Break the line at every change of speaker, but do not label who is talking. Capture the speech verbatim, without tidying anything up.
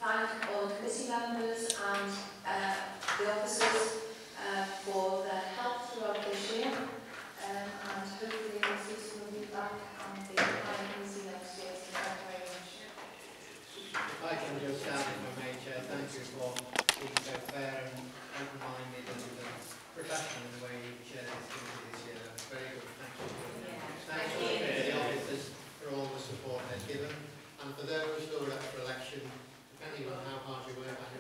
thank all the committee members and uh, the officers uh, for their help throughout this year, um, and hopefully we'll see some of you back on the planning committee next year. So thank you very much.
If I can just add, if I may, Chair, thank you for being so fair and open-minded and uh, professional in the way you chaired this committee this year. That's very good. Thank you.
Yeah.
Thank you to the officers for all the support they've given, and for those who are up for election, depending on how hard you work,